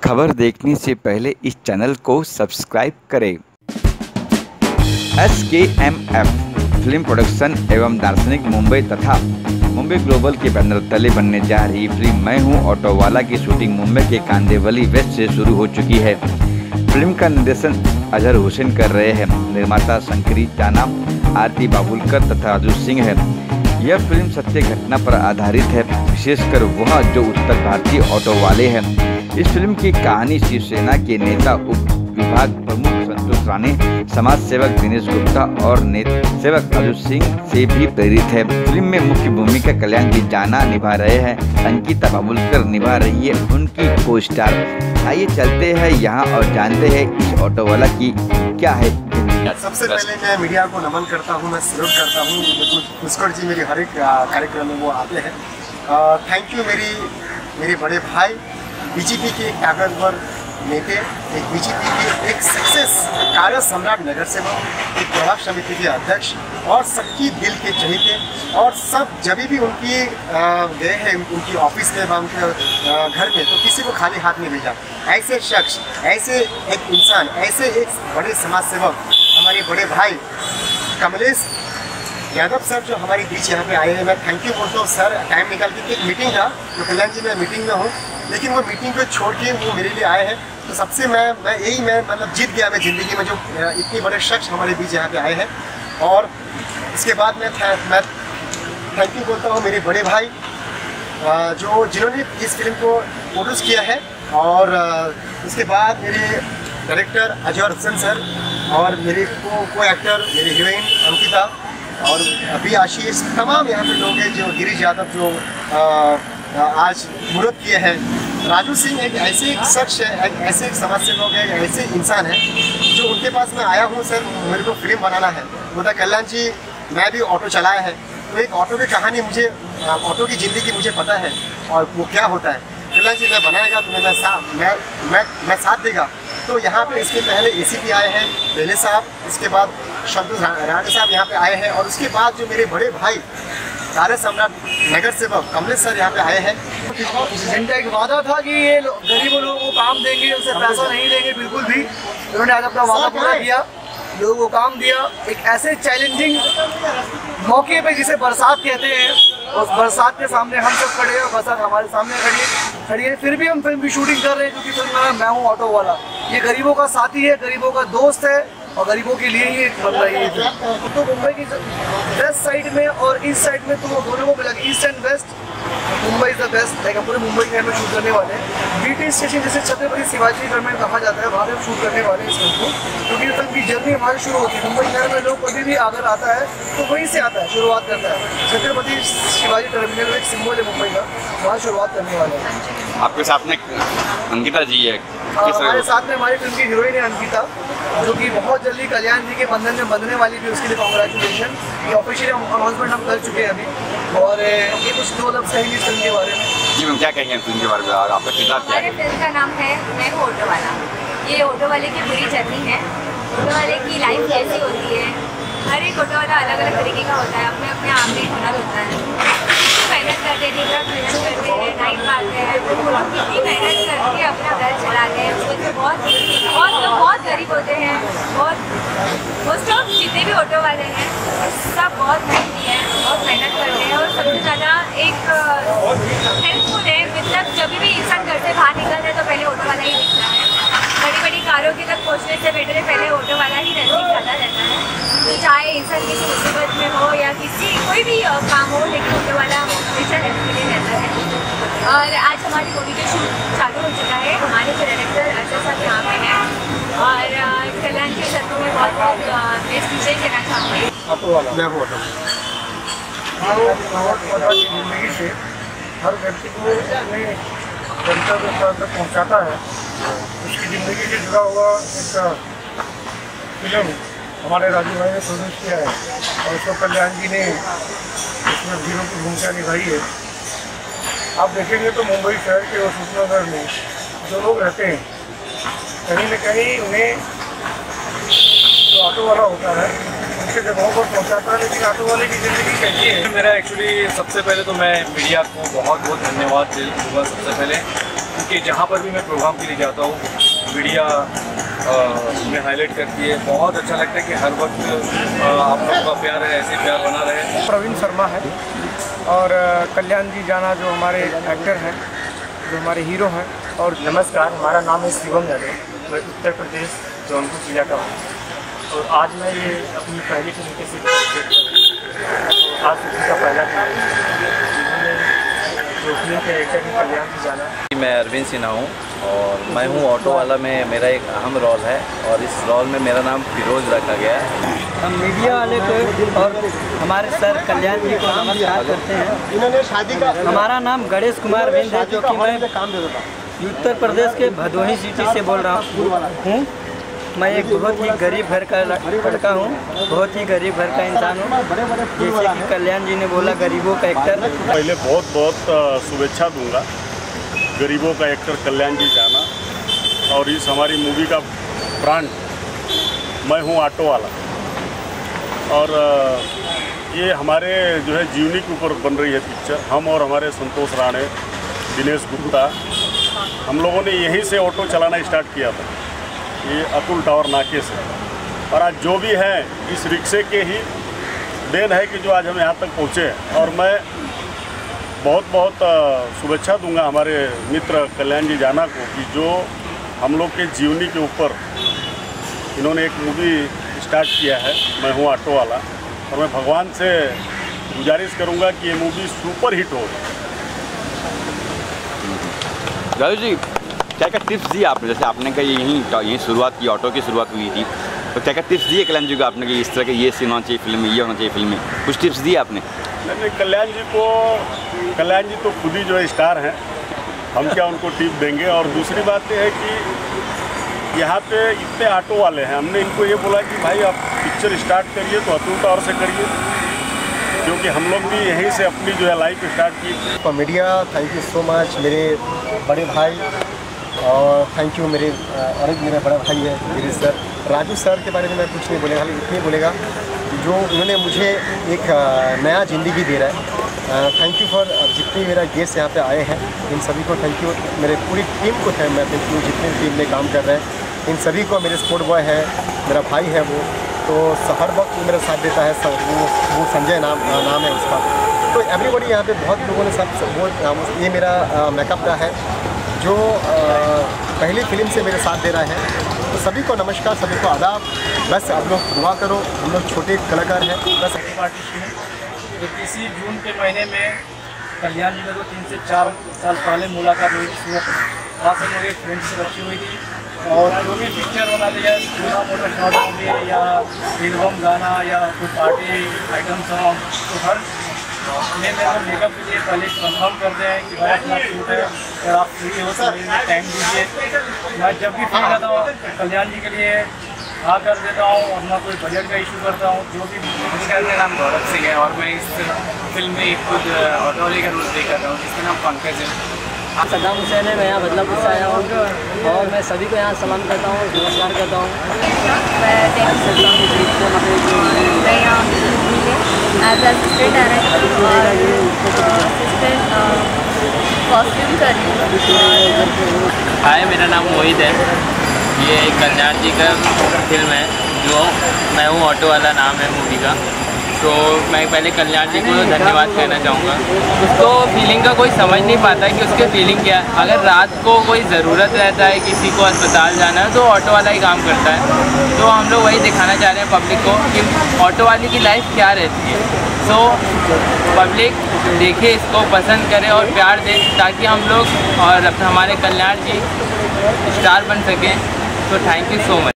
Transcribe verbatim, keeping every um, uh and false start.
खबर देखने से पहले इस चैनल को सब्सक्राइब करें। एस के एम एफ फिल्म प्रोडक्शन एवं दार्शनिक मुंबई तथा मुंबई ग्लोबल के बैनर तले बनने जा रही फिल्म मैं हूँ ऑटोवाला की शूटिंग मुंबई के कांदिवली वेस्ट से शुरू हो चुकी है। फिल्म का निर्देशन अजहर हुसैन कर रहे हैं। निर्माता शंकरी, जाना, आरती बम्बुक्कर तथा राजू सिंह है। यह फिल्म सत्य घटना पर आधारित है, विशेषकर वह जो उत्तर भारतीय ऑटो वाले हैं। इस फिल्म की कहानी शिवसेना के नेता उप विभाग प्रमुख संतोष राणे, समाज सेवक दिनेश गुप्ता और नेता सेवक राजू सिंह से भी प्रेरित है। फिल्म में मुख्य भूमिका कल्याणजी जाना निभा रहे हैं। अनकिता बम्बुक्कर निभा रही है उनकी को स्टार। आइए चलते हैं यहाँ और जानते हैं इस ऑटोवाला की क्या है। सबसे पहले मैं मीडिया को नमन करता हूँ, मैं सल्यूट करता हूँ। पुष्कर जी मेरी हर एक कार्यक्रम में वो आते हैं। थैंक यू मेरी मेरे बड़े भाई, बीजेपी के ताकतवर नेता, एक बीजेपी के एक सक्सेस कार्य सम्राट नगर सेवक, एक प्रभाग समिति के अध्यक्ष और सबकी दिल के चहेते, और सब जब भी उनकी गए हैं उनकी ऑफिस में व उनके घर में तो किसी को खाली हाथ नहीं भेजा। ऐसे शख्स, ऐसे एक इंसान, ऐसे एक बड़े समाज सेवक हमारे बड़े भाई कमलेश यादव सर जो हमारे बीच यहाँ पे आए हैं, मैं थैंक यू बोलता हूँ सर। टाइम निकाल के एक मीटिंग था तो कल्याण जी मैं मीटिंग में हूँ, लेकिन वो मीटिंग को छोड़ के वो मेरे लिए आए हैं। तो सबसे मैं मैं यही मैं मतलब जीत गया मैं ज़िंदगी में, जो इतने बड़े शख्स हमारे बीच यहाँ पे आए हैं। और इसके बाद मैं मैं थैंक यू बोलता हूँ मेरे बड़े भाई जो जिन्होंने इस फिल्म को प्रोड्यूस किया है। और उसके बाद मेरे डायरेक्टर अजहर हुसैन सर और मेरे को को एक्टर मेरी हीरोइन अनकिता और अभी आशीष, तमाम यहाँ पे लोग हैं जो गिरीश यादव जो आ, आ, आज मुहूर्त किए हैं। राजू सिंह एक ऐसे एक शख्स है, एक ऐसे एक समाज सेवक है, एक ऐसे इंसान है जो उनके पास मैं आया हूँ सर मेरे को फिल्म बनाना है। बोला कल्याण जी मैं भी ऑटो चलाया है, तो एक ऑटो की कहानी मुझे, ऑटो की ज़िंदगी मुझे पता है और वो क्या होता है। कल्याण जी मैं बनाएगा तुम्हें मैं साथ मैं मैं मैं साथ देगा। तो यहाँ पे इसके पहले एसीपी आए हैं बेले साहब, इसके बाद संतोष राणे साहब यहाँ पे आए हैं, और उसके बाद जो मेरे बड़े भाई कार्य सम्राट नगर सेवक कमलेश सर यहाँ पे आए हैं। इनका एक वादा था कि ये गरीबों लोगों को काम देंगे, उनसे पैसा नहीं देंगे बिल्कुल भी। उन्होंने आज अपना वादा पूरा किया, लोगों को काम दिया। एक ऐसे चैलेंजिंग मौके पे जिसे बरसात कहते हैं, उस बरसात के सामने हम सब खड़े हैं, बरसात हमारे सामने खड़ी है खड़ी है फिर भी हम फिल्म की शूटिंग कर रहे हैं, क्योंकि फिल्म में मैं हूँ ऑटो वाला। ये गरीबों का साथी है, गरीबों का दोस्त है और गरीबों के लिए ही बन रही है। तो मुंबई की वेस्ट साइड में और ईस्ट साइड में तो दोनों को मिला, east and west Mumbai is the best. Like हम पूरे मुंबई शहर में शूट करने वाले हैं। बीटी स्टेशन जिसे छत्रपति शिवाजी टर्मिनल कहा जाता है, वहाँ पे हम शूट करने वाले हैं इस फिल्म को, क्योंकि फिल्म की जर्नी हमारी शुरू होती है मुंबई शहर में। लोग कभी भी अगर आता है तो वहीं से आता है, शुरुआत करता है। छत्रपति शिवाजी टर्मिनल एक सिंबल है मुंबई का, वहाँ शुरुआत करने वाले हैं। आपके साथ में अंकिता जी है, हमारे साथ में हमारी फिल्म की हीरोइन है अनकिता, जो कि बहुत जल्दी कल्याण जी के बंधन में बंधने वाली थी। उसके लिए कॉन्ग्रेचुलेशन। ये ऑफिशियली अनाउंसमेंट हम कर चुके हैं अभी, और ये कुछ दो लफ्ज़ हैं इस फिल्म के बारे में। जी मैम क्या कहेंगे फिल्म के बारे में, आपका किताब क्या है? हमारे फिल्म का नाम है मैं हूँ ऑटोवाला। ये ऑटो वाले की पूरी जर्नी है, ऑटो वाले की लाइफ कैसी होती है। हर एक ऑटो वाला अलग अलग तरीके का होता है, अपने अपने आप में हुनर होता है। मेहनत करते हैं, दिन रात मेहनत करते हैं, नाइट मारते हैं, कितनी मेहनत करके अपना घर चलाते हैं। उसको बहुत बहुत लोग बहुत गरीब होते हैं, बहुत मोस्ट ऑफ जितने भी ऑटो वाले हैं सब बहुत मेहनती हैं, बहुत मेहनत करते हैं। और सबसे ज़्यादा एक हेल्पफुल है, मतलब जब भी इंसान घर से बाहर निकलता है तो पहले ऑटो वाला ही दिखता है। बड़ी बड़ी कारों की तक पहुँचने से बेटर है पहले ऑटो वाला ही नज़दीक ज़्यादा रहता है। तो चाहे इंसान किसी मुसीबत में हो या किसी कोई भी काम हो, लेकिन ऑटो वाला हमेशा हेल्प के लिए रहता है। और आज हमारी मूवी का शूट चालू हो चुका है। हमारे जो डायरेक्टर अजय साहब यहाँ पे हैं, और कल्याण के सर को मैं बहुत बहुत बेस्ट विजय कहना चाहूँगी। जिंदगी से हर व्यक्ति को अपने गंतव्य तक पहुँचाता है। उसकी ज़िंदगी से जुड़ा हुआ एक फिल्म हमारे राजू भाई ने प्रोड्यूस किया है, और उसको कल्याण जी ने इसमें हीरो की भूमिका निभाई है। आप देखेंगे तो मुंबई शहर के वसुंधरा में जो लोग रहते हैं, कहीं न कहीं उन्हें जो ऑटो वाला होता है उनके जगहों पर पहुँचाता है। लेकिन ऑटो वाले की ज़िंदगी कैसी है? मेरा एक्चुअली सबसे पहले तो मैं मीडिया को बहुत बहुत धन्यवाद दूँगा सबसे पहले, क्योंकि जहाँ पर भी मैं प्रोग्राम के लिए जाता हूँ मीडिया में हाईलाइट करती है। बहुत अच्छा लगता है कि हर वक्त आप लोग का प्यार है, ऐसे प्यार बना रहे। प्रवीण शर्मा है और कल्याणजी जाना जो हमारे एक्टर हैं, जो हमारे हीरो हैं। और नमस्कार, हमारा नाम है शिवम यादव, मैं उत्तर प्रदेश जौनपुर जिला का हूँ और आज मैं ये अपनी पहली फिल्म के सिर्फ तो आज फिल्म का पहला जो फिल्म के एक्टर है कल्याणजी जाना। मैं अरविंद सिन्हा हूँ और मैं हूँ ऑटोवाला में मेरा एक अहम रोल है और इस रोल में मेरा नाम फिरोज रखा गया है। हम मीडिया वाले को और हमारे सर कल्याण जी को नमस्कार करते हैं। इन्होंने शादी का हमारा नाम गणेश कुमार बिंद है, जो कि मैं उत्तर प्रदेश के भदोही सिटी से बोल रहा हूँ। मैं एक बहुत ही गरीब घर का लड़का हूँ, बहुत ही गरीब घर का इंसान हूँ। जैसे कि कल्याण जी ने बोला, गरीबों का एक्टर। पहले बहुत बहुत शुभेच्छा दूंगा गरीबों का एक्टर कल्याण जी जाना और इस हमारी मूवी का ब्रांड मैं हूँ ऑटोवाला। और ये हमारे जो है जीवनी के ऊपर बन रही है पिक्चर। हम और हमारे संतोष राणे, दिनेश गुप्ता, हम लोगों ने यहीं से ऑटो चलाना स्टार्ट किया था, ये अतुल टावर नाके से। और आज जो भी है इस रिक्शे के ही देन है कि जो आज हम यहाँ तक पहुँचे। और मैं बहुत बहुत शुभेच्छा दूंगा हमारे मित्र कल्याण जी जाना को कि जो हम लोग के जीवनी के ऊपर इन्होंने एक मूवी स्टार्ट किया है, मैं हूँ ऑटोवाला। और मैं भगवान से गुजारिश करूंगा कि ये मूवी सुपर हिट हो। राजू जी, क्या क्या टिप्स दिए आपने? जैसे आपने कहा यहीं यहीं शुरुआत की, ऑटो की शुरुआत हुई थी, तो क्या क्या टिप्स दिए कल्याण जी को आपने कि इस तरह के ये सीन होना चाहिए फिल्म में, ये होना चाहिए फिल्म में? कुछ टिप्स दिए आपने? नहीं, कल्याण जी को कल्याण जी तो खुद ही जो है स्टार हैं, हम क्या उनको टिप देंगे। और दूसरी बात यह है कि यहाँ पे इतने ऑटो वाले हैं, हमने इनको ये बोला कि भाई आप पिक्चर स्टार्ट करिए तो अतुल टावर से करिए, क्योंकि हम लोग भी यहीं से अपनी जो है लाइफ स्टार्ट की। तो media, thank you so much मेरे बड़े भाई, और थैंक यू मेरे और एक मेरा बड़ा भाई है मेरे सर राजू सर के बारे में मैं कुछ नहीं बोलेगा, खाली इतनी बोलेगा जो उन्होंने मुझे एक नया ज़िंदगी दे रहा है। थैंक यू फॉर जितने मेरा गेस्ट यहाँ पे आए हैं, इन सभी को थैंक यू। मेरे पूरी टीम को है मैं थैंक यू, जितनी टीम में काम कर रहे हैं इन सभी को। मेरे स्पोर्ट बॉय है, मेरा भाई है वो, तो हर वक्त मेरा साथ देता है। सर वो वो संजय नाम नाम है उसका। तो एवरीबॉडी यहाँ पे बहुत लोगों ने सब वो ये मेरा मेकअप का है जो आ, पहली फिल्म से मेरे साथ दे रहा है। तो सभी को नमस्कार, सभी को आदाब। बस आप लोग दुआ करो, हम लोग छोटे कलाकार हैं। बस तो इसी जून के महीने में कल्याण जी को तीन से चार साल पहले मुलाकात हुई थी। वहाँ से मेरी फ्रेंड्स रखी हुई थी और जो भी पिक्चर बना दिया, छोटा मोटा शॉर्ट होंगे या एल्बम गाना या कोई पार्टी आइटम सॉन्ग, तो हर में मेरा मेकअप के लिए पहले कंफर्म करते हैं कि भाई अपना शूट है, अगर आप फ्री हो तो टाइम दीजिए। मैं जब भी फ्री रहता हूँ कल्याण जी के लिए हाँ कर देता हूँ, अपना कोई बजट का इशू करता हूँ, जो भी। मेरा नाम गौरव सिंह है और मैं इस फिल्म में खुद ऑटोवाले का रोल प्ले कर रहा हूँ, जिसका नाम पंकज है। सद्दाम हुसैन है, मैं यहाँ बदलापुर से आया हूँ और मैं सभी को यहाँ सलाम करता हूँ, नमस्कार करता हूँ। मैं यहाँ एज असिस्टेंट डायरेक्टर और असिस्टेंट कॉस्ट्यूम कर रही हूँ। हाय, मेरा नाम मोहित है। ये कल्याण जी का फिल्म है जो मैं हूँ ऑटोवाला नाम है मूवी का। तो मैं पहले कल्याण जी को धन्यवाद कहना चाहूँगा। उसको फीलिंग का कोई समझ नहीं पाता कि उसके फीलिंग क्या है। अगर रात को कोई ज़रूरत रहता है, किसी को अस्पताल जाना है, तो ऑटो वाला ही काम करता है। तो हम लोग वही दिखाना चाह रहे हैं पब्लिक को कि ऑटो वाले की लाइफ क्या रहती है। सो पब्लिक देखे, इसको पसंद करे और प्यार दे, ताकि हम लोग और हमारे कल्याण जी स्टार बन सकें। तो थैंक यू सो मच।